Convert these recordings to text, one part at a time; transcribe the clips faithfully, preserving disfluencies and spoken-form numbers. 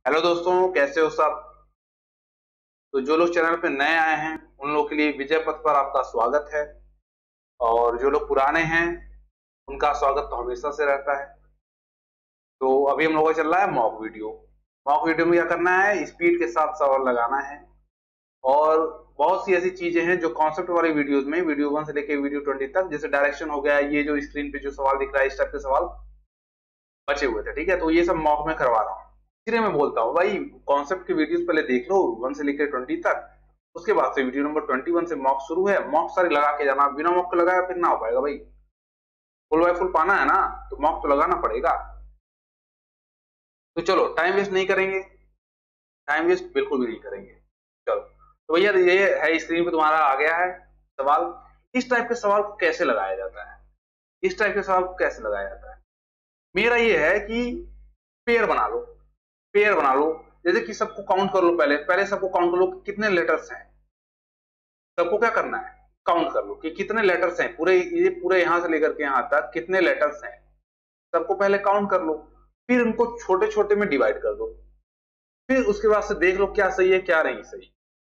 Hello दोस्तों, कैसे हो सब। तो जो लोग चैनल पे नए आए हैं उन लोगों के लिए विजय पथ पर आपका स्वागत है। और जो लोग पुराने हैं उनका स्वागत तो हमेशा से रहता है। तो अभी हम लोगों का चल रहा है मॉक वीडियो। मॉक वीडियो में क्या करना है, स्पीड के साथ सवाल लगाना है। और बहुत सी ऐसी चीजें हैं जो कॉन्सेप्ट वाली वीडियोज में, वीडियो वन से लेकर वीडियो ट्वेंटी तक, जैसे डायरेक्शन हो गया, ये जो स्क्रीन पे जो सवाल दिख रहा है इस टाइप के सवाल बचे हुए थे। ठीक है, तो ये सब मॉक में करवा रहा हूँ। इसलिए मैं बोलता हूँ भाई, कॉन्सेप्ट की वीडियोस पहले देख लो वन से लेकर ट्वेंटी तक, उसके बाद से वीडियो नंबर ट्वेंटी वन से मॉक शुरू है। मॉक सारी लगा के जाना, बिना मॉक के लगाया फिर ना हो पाएगा भाई। फुल बाय फुल पाना है ना, तो मॉक तो लगाना पड़ेगा। तो चलो टाइम वेस्ट नहीं करेंगे, टाइम वेस्ट बिल्कुल भी नहीं करेंगे। चलो तो भैया ये है, स्क्रीन पे तुम्हारा आ गया है सवाल। इस टाइप के सवाल को कैसे लगाया जाता है, इस टाइप के सवाल को कैसे लगाया जाता है, मेरा ये है कि पेयर बना लो। पेयर बना लो, जैसे कि सबको काउंट कर लो। पहले पहले सबको काउंट कर लो कि कितने लेटर्स हैं। सबको क्या करना है, काउंट कर लो कि कितने लेटर्स हैं, पूरे ये पूरे यहां से लेकर के यहां तक कितने लेटर्स हैं। सबको पहले काउंट कर लो, फिर उनको छोटे छोटे में डिवाइड कर दो। फिर उसके बाद से देख लो क्या सही है क्या नहीं सही।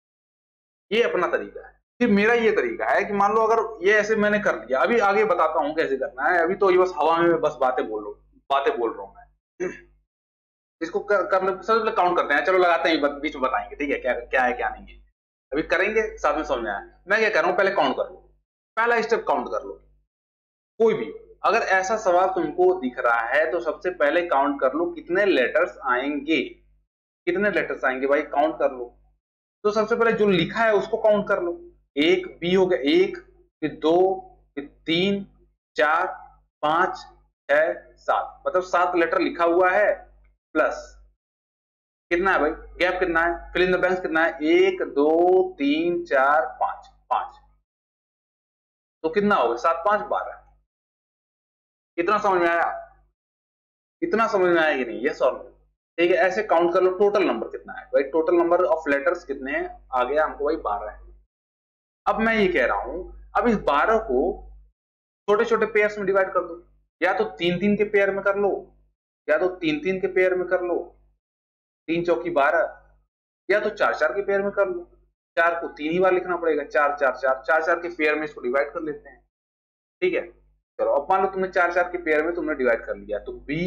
ये अपना तरीका है। फिर मेरा ये तरीका है कि मान लो अगर ये ऐसे मैंने कर लिया, अभी आगे बताता हूं कैसे करना है। अभी तो ये बस हवा में बस बातें बोल लो, बातें बोल रहा हूं मैं। इसको कर, कर सबसे पहले काउंट करते हैं। चलो लगाते हैं, बीच में बताएंगे ठीक है क्या क्या है क्या नहीं है। अभी करेंगे साथ में, समझ में आया। मैं क्या कर रहा हूं, पहले काउंट कर लो। पहला स्टेप काउंट कर लो, कोई भी। अगर ऐसा सवाल तुमको दिख रहा है तो सबसे पहले काउंट कर लो कितने लेटर्स आएंगे। कितने लेटर्स आएंगे भाई, काउंट कर लो। तो सबसे पहले जो लिखा है उसको काउंट कर लो। एक बी हो गया, एक, फिर दो, फिर तीन, चार, पांच, छह, सात, मतलब सात लेटर लिखा हुआ है। प्लस कितना है भाई, गैप कितना है, फिल इन द ब्लैंक्स कितना है, एक दो तीन चार पांच, पांच। तो कितना होगा, सात पांच बारह। कितना समझ में आया, इतना समझ में आया कि नहीं, यस और नो। ठीक है, ऐसे काउंट कर लो टोटल नंबर कितना है भाई, टोटल नंबर ऑफ लेटर्स कितने हैं, आ गया हमको भाई बारह है। अब मैं ये कह रहा हूं, अब इस बारह को छोटे छोटे पेयर्स में डिवाइड कर दो। या तो तीन तीन के पेयर में कर लो, या तो तीन तीन के पेयर में कर लो, तीन चौकी बारह। या तो चार चार के पेयर में कर लो, चार को तीन ही बार लिखना पड़ेगा, चार चार चार चार चार के पेयर में इसको डिवाइड कर लेते हैं। ठीक है, चलो अब मान लो तुमने चार चार के पेयर में तुमने डिवाइड कर लिया, तो बी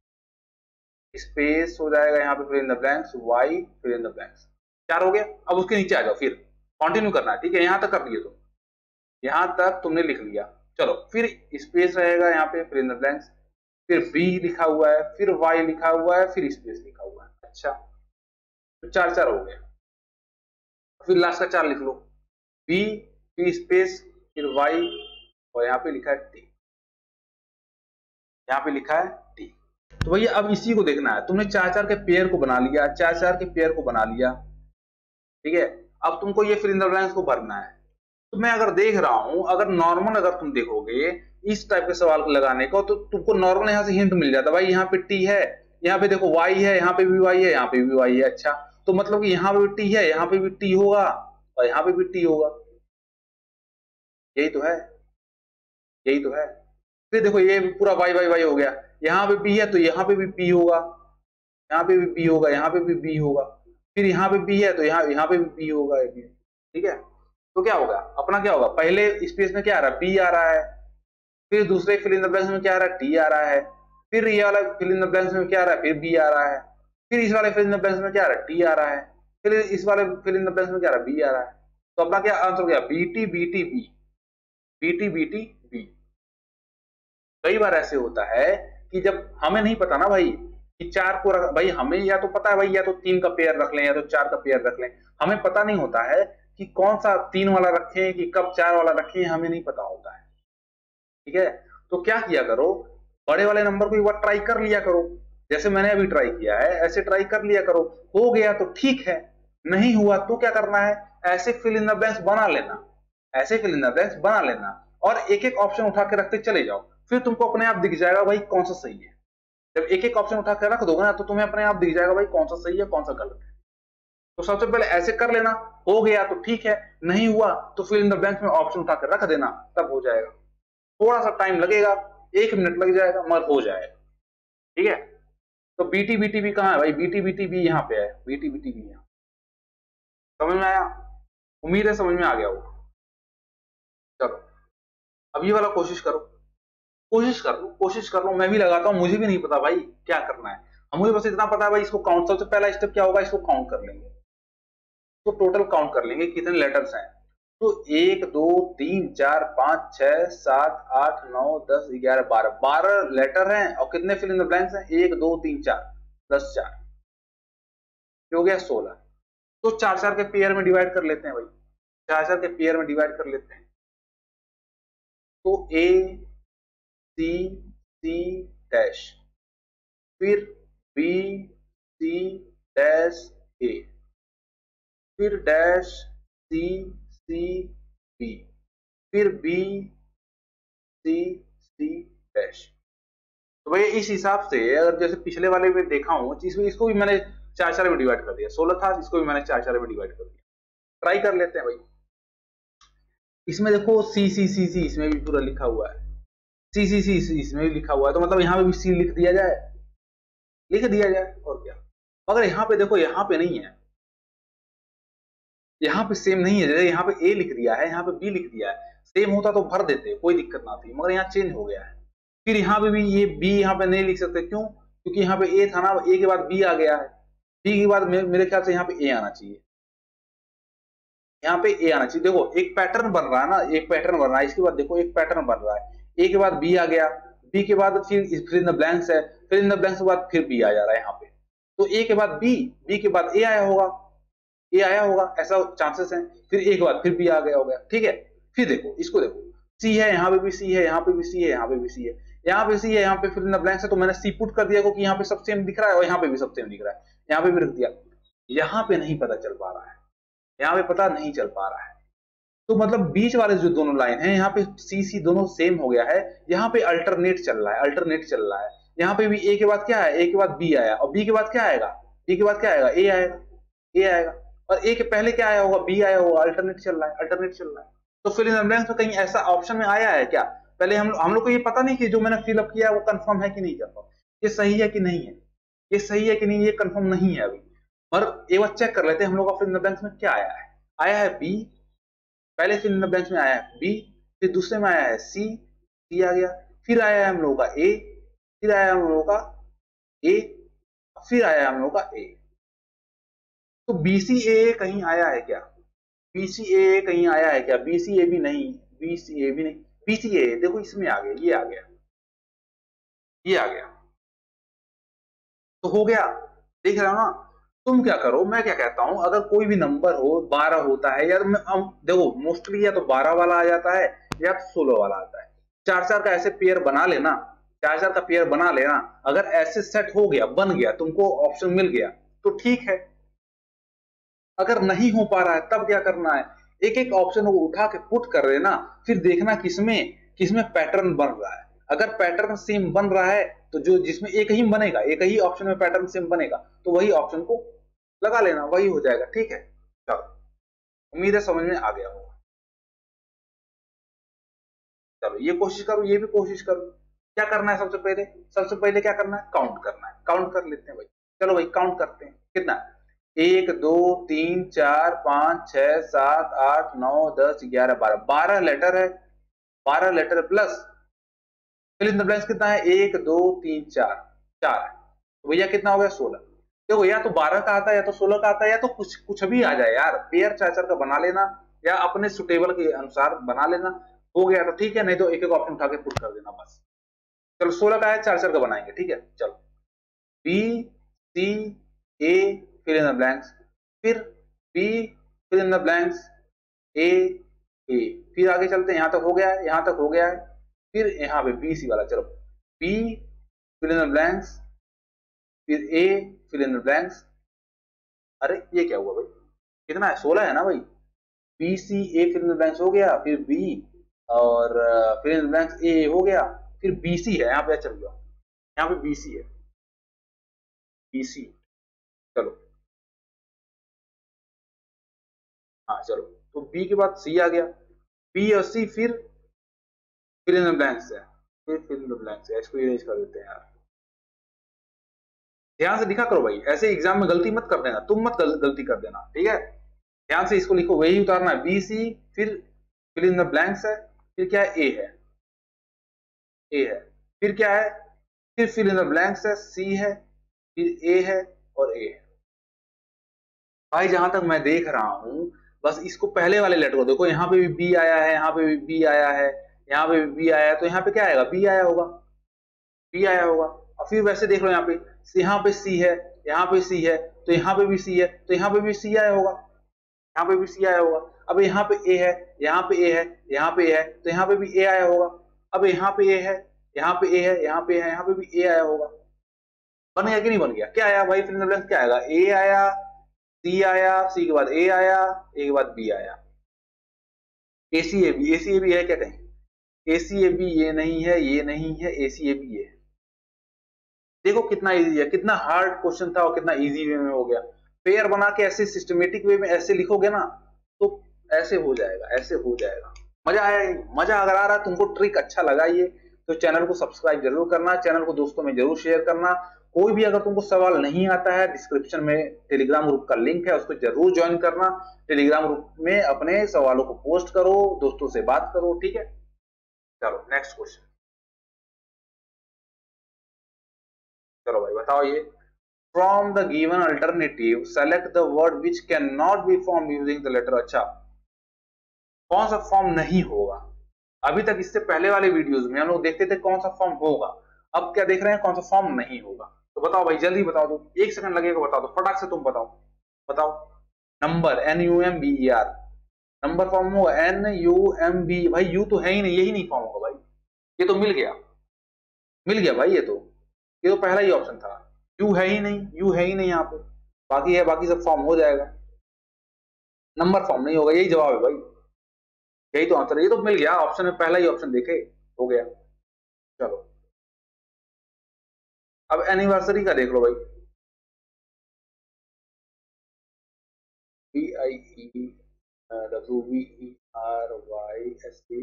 स्पेस हो जाएगा यहाँ पे fill in the blanks, Y fill in the blanks. चार हो गया। अब उसके नीचे आ जाओ, फिर कंटिन्यू करना है। ठीक है, यहां तक कर लिए तुम, यहां तक तुमने लिख लिया। चलो फिर स्पेस रहेगा यहाँ पे फिल इन द ब्लैंक्स, फिर बी लिखा हुआ है, फिर वाई लिखा हुआ है, फिर स्पेस लिखा हुआ है। अच्छा, तो चार चार हो गया। फिर लास्ट का चार लिख लो, बी, फिर स्पेस, फिर वाई, और यहाँ पे लिखा है टी। यहाँ पे लिखा है टी। तो भैया अब इसी को देखना है। तुमने चार चार के पेयर को बना लिया, चार चार के पेयर को बना लिया। ठीक है, अब तुमको ये फिल इन द ब्लैंक्स को भरना है। तो मैं अगर देख रहा हूं, अगर नॉर्मल अगर तुम देखोगे इस टाइप के सवाल को लगाने को, तो तुमको नॉर्मल यहाँ से हिंट मिल जाता है भाई, यहाँ पे टी है, यहाँ पे देखो वाई है, यहाँ पे भी वाई है, यहाँ पे भी वाई है। अच्छा, तो मतलब कि यहाँ पे भी टी है, यहाँ पे भी टी होगा, और यहाँ पे भी टी होगा। यही तो है, यही तो है। फिर देखो ये पूरा वाई वाई वाई हो गया, यहाँ पे बी है तो यहाँ पे भी बी होगा, यहाँ पे भी बी होगा, यहाँ पे भी बी होगा। फिर यहाँ पे बी है तो यहाँ यहाँ पे भी बी होगा। ठीक है, तो क्या होगा अपना, क्या होगा, पहले स्पेस में क्या आ रहा है, बी आ रहा है। फिर दूसरे फिल इन द ब्लैंक्स में क्या आ रहा है, टी आ रहा है। फिर ये वाला फिल इन द ब्लैंक्स में क्या आ रहा है, फिर बी आ रहा है। फिर इस वाले फिल इन द ब्लैंक्स में क्या आ रहा है, टी आ रहा है। फिर इस वाले फिल इन द ब्लैंक्स में क्या आ रहा है, बी आ रहा है। तो अपना क्या आंसर हो गया, B T B T B, B T B T B. कई बार ऐसे होता है कि जब हमें नहीं पता ना भाई कि चार को रख, भाई हमें या तो पता है भाई, या तो तीन का पेयर रख लें या तो चार का पेयर रख लें। हमें पता नहीं होता है कि कौन सा तीन वाला रखें कि कब चार वाला रखें, हमें नहीं पता होता है। ठीक है, तो क्या किया करो, बड़े वाले नंबर को एक बार ट्राई कर लिया करो, जैसे मैंने अभी ट्राई किया है ऐसे ट्राई कर लिया करो। हो गया तो ठीक है, नहीं हुआ तो क्या करना है, ऐसे फिल इन द ब्लैंक्स बना लेना, ऐसे फिल इन द ब्लैंक्स बना लेना, और एक एक ऑप्शन उठा के रखते चले जाओ। फिर तुमको अपने आप दिख जाएगा भाई कौन सा सही है। जब एक एक ऑप्शन उठा के रख दोगे ना, तो तुम्हें अपने आप दिख जाएगा भाई कौन सा सही है कौन सा गलत है। तो सबसे पहले ऐसे कर लेना, हो गया तो ठीक है, नहीं हुआ तो फिल इन द ब्लैंक्स में ऑप्शन उठा के रख देना, तब हो जाएगा। थोड़ा सा टाइम लगेगा, एक मिनट लग जाएगा, मगर हो जाएगा। ठीक है, तो बीटी बीटी भी कहाँ है भाई, बीटी बीटी भी यहाँ पे है, बीटी बीटी भी यहाँ। समझ में आया? उम्मीद है समझ में आ गया वो। चलो अब ये वाला कोशिश करो, कोशिश कर लो, कोशिश कर लो, मैं भी लगाता हूँ, मुझे भी नहीं पता भाई क्या करना है। हम मुझे बस इतना पता है भाई, इसको काउंट, सबसे पहला स्टेप क्या होगा, इसको काउंट कर लेंगे, तो टोटल काउंट कर लेंगे कितने लेटर्स हैं। तो एक दो तीन चार पांच छह सात आठ नौ दस ग्यारह बारह, बारह लेटर हैं और कितने फिल इन द ब्लैंक्स हैं, एक दो तीन चार, दस चार, हो गया सोलह। तो चार चार के पेयर में डिवाइड कर लेते हैं भाई, चार चार के पेयर में डिवाइड कर लेते हैं। तो ए सी सी डैश, फिर बी सी डैश ए, फिर डैश सी सी बी, फिर बी सी सी डैश। तो भाई इस हिसाब से अगर जैसे पिछले वाले में देखा हूं, इसमें इसको भी मैंने चार चार में डिवाइड कर दिया, सोलह था, इसको भी मैंने चार चार में डिवाइड कर दिया। ट्राई कर लेते हैं भाई। इसमें देखो सी सी सी सी इसमें भी पूरा लिखा हुआ है, सी सी सी इसमें भी लिखा हुआ है, तो मतलब यहाँ पे भी सी लिख दिया जाए, लिख दिया जाए और क्या। मगर यहाँ पे देखो, यहाँ पे नहीं है, यहाँ पे सेम नहीं है, जैसे यहाँ पे ए लिख दिया है, यहाँ पे बी लिख दिया है, सेम होता तो भर देते, कोई दिक्कत ना थी, मगर यहाँ चेंज हो गया है। फिर यहाँ पे भी ये बी यहाँ पे नहीं लिख सकते, क्यों? क्योंकि यहाँ पे ए था ना, ए के बाद बी आ गया है, बी के बाद मेरे ख्याल से यहाँ पे ए आना चाहिए, यहाँ पे ए आना चाहिए। देखो एक पैटर्न बन रहा है ना, एक पैटर्न बन रहा है, इसके बाद देखो एक पैटर्न बन रहा है, ए के बाद बी आ गया, बी के बाद फिर फिर इन द ब्लैंक्स है, फिर इन द ब्लैंक्स के बाद फिर बी आ जा रहा है यहाँ पे, तो ए के बाद बी, बी के बाद ए आया होगा, ए आया होगा, ऐसा चांसेस है। फिर ए के बाद फिर बी आ गया होगा, ठीक है। फिर देखो इसको, देखो सी है, यहाँ पे भी सी है, यहाँ पे भी सी है, यहाँ पे भी सी है, यहाँ पे सी है, यहाँ पे फिर इन द ब्लैंक्स है, तो मैंने सी पुट कर दिया क्योंकि यहाँ पे सब सेम दिख रहा है और यहाँ पे भी सब सेम दिख रहा है, यहाँ पे भी रख दिया। यहाँ पे नहीं पता चल पा रहा है, यहाँ पे पता नहीं चल पा रहा है, तो मतलब बीच वाले जो दोनों लाइन है, यहाँ पे सी सी दोनों सेम हो गया है, यहाँ पे अल्टरनेट चल रहा है, अल्टरनेट चल रहा है। यहाँ पे भी ए के बाद क्या है, ए के बाद बी आया, और बी के बाद क्या आएगा, बी के बाद क्या आएगा, ए आएगा, ए आएगा, और ए के पहले क्या आया होगा, बी आया होगा, अल्टरनेट चल रहा है, अल्टरनेट चल रहा है। तो फिल इन द ब्लैंक्स में कहीं ऐसा ऑप्शन में आया है क्या? पहले हम हम लोग को ये पता नहीं कि जो मैंने फिल अप किया है वो कंफर्म है कि नहीं कंफर्म, ये सही है कि नहीं है, ये सही है कि नहीं, ये कंफर्म नहीं है अभी। और एक बार चेक कर लेते हैं हम लोग का फिल इन द ब्लैंक्स में क्या आया है। आया है बी, पहले फिल इन द ब्लैंक्स में आया है बी, फिर दूसरे में आया है सी, सी आ गया, फिर आया है हम लोगों का ए, फिर आया हम लोगों का ए, फिर आया हम लोगों का ए। तो बी सी ए कहीं आया है क्या, बी सी ए कहीं आया है क्या, बी सी ए भी नहीं, बी सी ए भी नहीं, बी सी ए देखो इसमें आ गया, ये आ गया, ये आ गया, तो हो गया, देख रहे हो ना। तुम क्या करो, मैं क्या कहता हूं, अगर कोई भी नंबर हो, बारह होता है यार, देखो मोस्टली या तो बारह वाला आ जाता है या तो सोलह वाला आता है, चार चार का ऐसे पेयर बना लेना, चार चार का पेयर बना लेना, अगर ऐसे सेट हो गया, बन गया, तुमको ऑप्शन मिल गया तो ठीक है। अगर नहीं हो पा रहा है तब क्या करना है, एक एक ऑप्शन को उठा के पुट कर देना, फिर देखना किसमें किसमें पैटर्न बन रहा है। अगर पैटर्न सेम बन रहा है तो जो जिसमें एक ही बनेगा, एक ही ऑप्शन में पैटर्न सेम बनेगा, तो वही ऑप्शन को लगा लेना, वही हो जाएगा, ठीक है। चलो उम्मीद है समझ में आ गया होगा। चलो ये कोशिश करो, ये भी कोशिश करो। क्या करना है सबसे पहले, सबसे पहले क्या करना है, काउंट करना है, काउंट कर लेते हैं भाई। चलो भाई काउंट करते हैं, कितना, एक दो तीन चार पांच छह सात आठ नौ दस ग्यारह बारह, बारह लेटर है, बारह letter plus fill in the blanks कितना है, एक दो तीन चार, चार है, तो भैया कितना हो गया, सोलह। देखो या तो बारह का आता है या तो सोलह का आता है, या तो कुछ कुछ भी आ जाए यार, पेयर चार चार का बना लेना या अपने सुटेबल के अनुसार बना लेना, हो गया तो ठीक है, नहीं तो एक एक ऑप्शन उठा के पुट कर देना बस। चलो सोलह का है, चार चार का बनाएंगे, ठीक है। चलो B C A fill in the blanks, फिर B fill in the blanks A A, फिर आगे चलते हैं, यहां तक हो गया है, यहां तक हो गया है, फिर यहाँ पे बी सी वाला, चलो B fill in the blanks, फिर A fill in the blanks, अरे ये क्या हुआ भाई, कितना है, सोलह है ना भाई, B C A fill in the blanks हो गया, फिर बी और fill in the blanks A हो गया, फिर बी सी है यहाँ पे, चल जाओ यहाँ पे बी सी है, बी सी, चलो हाँ चलो, तो बी के बाद सी आ गया, बी और सी, फिर फिल इन द ब्लैंक्स है, फिर फिल इन द ब्लैंक्स है, इसको इरेज कर देते हैं यार, ध्यान से लिखा करो भाई, ऐसे एग्जाम में गलती मत कर देना, तुम मत गल, गलती कर देना, ठीक है। ध्यान से इसको लिखो, वही उतारना है, बी सी, फिर फिल इन द ब्लैंक्स है, फिर क्या है, ए है, ए है, फिर क्या है, फिर फिल इन द ब्लैंक्स है, सी है, फिर ए है और ए है। भाई जहां तक मैं देख रहा हूं, बस इसको पहले वाले लेटर को देखो, यहाँ पे भी बी आया है, यहाँ पे भी बी आया है, यहाँ पे भी बी आया है, तो यहाँ पे क्या आएगा, बी आया होगा, बी आया होगा। और फिर वैसे देख लो, यहाँ पे यहाँ पे सी है, यहाँ पे सी है, तो यहाँ पे भी सी है, तो यहाँ पे भी सी आया होगा, यहाँ पे भी सी आया होगा। अब यहाँ पे ए है, यहाँ पे ए है, यहाँ पे ए है, तो यहाँ पे भी ए आया होगा। अब यहाँ पे ए है, यहाँ पे ए है, यहाँ पे है, यहाँ पे भी ए आया होगा। बन गया कि नहीं बन गया? क्या आया भाई, फिल इन द ब्लैंक्स क्या आएगा, ए आया, सी आया, सी के बाद ए आया, ए के बाद बी आया। ए सी A B, A C A B है क्या कहीं? ए सी ए बी ये नहीं है, ये नहीं है, ए सी ए बी ये है। देखो कितना इजी है, कितना हार्ड क्वेश्चन था और कितना इजी वे में हो गया। पेयर बना के ऐसे सिस्टमेटिक वे में ऐसे लिखोगे ना, तो ऐसे हो जाएगा, ऐसे हो जाएगा। मजा आया? मजा अगर आ रहा है, तुमको ट्रिक अच्छा लगा ये, तो चैनल को सब्सक्राइब जरूर करना, चैनल को दोस्तों में जरूर शेयर करना। कोई भी अगर तुमको सवाल नहीं आता है, डिस्क्रिप्शन में टेलीग्राम ग्रुप का लिंक है, उसको जरूर ज्वाइन करना। टेलीग्राम ग्रुप में अपने सवालों को पोस्ट करो, दोस्तों से बात करो, ठीक है। चलो नेक्स्ट क्वेश्चन, चलो भाई बताओ ये, from the given alternative select the word which cannot be form using the letter. अच्छा, कौन सा फॉर्म नहीं होगा? अभी तक इससे पहले वाले वीडियोस में हम लोग देखते थे कौन सा फॉर्म होगा, अब क्या देख रहे हैं, कौन सा फॉर्म नहीं होगा। तो बताओ भाई, जल्दी बताओ दो, एक सेकंड लगेगा, बता दो फटाक से, तुम बताओ बताओ। Number, N U M B E R, number form होगा, एन यू एम बी, भाई यू तो है ही नहीं, यही नहीं फॉर्म होगा भाई, ये तो मिल गया, मिल गया भाई, ये तो ये तो पहला ही ऑप्शन था। यू है ही नहीं, यू है ही नहीं यहाँ पे, बाकी है, बाकी सब फॉर्म हो जाएगा, नंबर फॉर्म नहीं होगा, यही जवाब है भाई, यही तो आंसर है, ये तो मिल गया ऑप्शन में, पहला ही ऑप्शन देखे, हो गया। चलो अब एनिवर्सरी का देख लो भाई, B I E W B E R Y S T,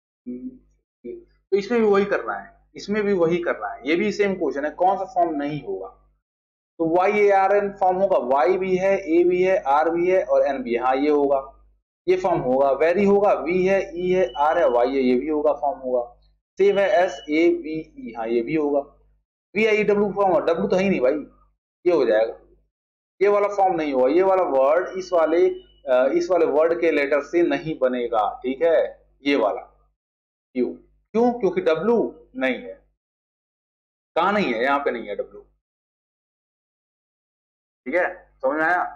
तो इसमें भी वही करना है, इसमें भी वही करना है, ये भी सेम क्वेश्चन है, कौन सा फॉर्म नहीं होगा। तो Y A R N form होगा, वाई भी है, ए भी है, आर भी है और एन भी है, हाँ ये होगा, ये फॉर्म होगा। वेरी होगा, वी है, ई है, आर है, वाई है, ये भी होगा, फॉर्म होगा। सेव है, एस ए बी ई, हाँ ये भी होगा। वी आई डब्ल्यू फॉर्म होगा, डब्ल्यू तो है ही नहीं भाई, ये हो जाएगा, ये वाला फॉर्म नहीं होगा, ये वाला वर्ड इस वाले इस वाले वर्ड के लेटर से नहीं बनेगा, ठीक है, ये वाला यू, क्यों? क्योंकि डब्ल्यू नहीं है, कहां नहीं है, यहाँ पे नहीं है डब्ल्यू, ठीक है, समझ में आया?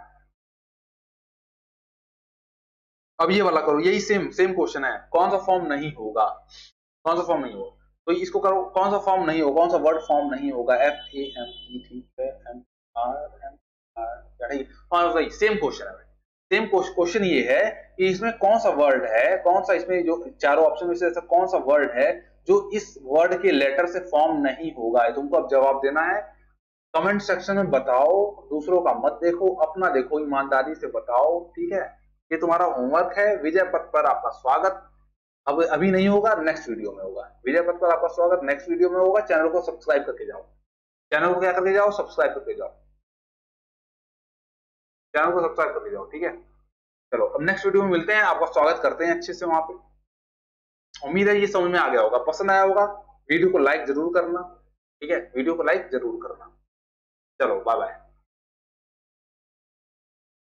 अब ये वाला करो, यही सेम सेम क्वेश्चन है, कौन सा फॉर्म नहीं होगा, कौन सा फॉर्म नहीं होगा, तो इसको करो, कौन सा फॉर्म नहीं होगा, कौन सा वर्ड फॉर्म नहीं होगा, एफ ए एम ई, ठीक है, एम आर एम आर, ठीक है, सेम क्वेश्चन है, सेम क्वेश्चन ये है कि इसमें कौन सा वर्ड है, कौन सा इसमें जो चारों ऑप्शन में से ऐसा कौन सा वर्ड है जो इस वर्ड के लेटर से फॉर्म नहीं होगा, तुमको अब जवाब देना है, कमेंट सेक्शन में बताओ, दूसरों का मत देखो, अपना देखो, ईमानदारी से बताओ, ठीक है, ये तुम्हारा होमवर्क है। विजय पथ पर आपका स्वागत, अब अभी नहीं होगा, नेक्स्ट वीडियो में होगा, विजय पथ पर आपका स्वागत नेक्स्ट वीडियो में होगा। चैनल को सब्सक्राइब करके जाओ, चैनल को क्या करके जाओ, सब्सक्राइब करके जाओ, चैनल को सब्सक्राइब करके जाओ, ठीक है। चलो अब नेक्स्ट वीडियो में मिलते हैं, आपका स्वागत करते हैं अच्छे से वहां पे। उम्मीद है ये समझ में आ गया होगा, पसंद आया होगा, वीडियो को लाइक जरूर करना, ठीक है, वीडियो को लाइक जरूर करना। चलो बाय बाय।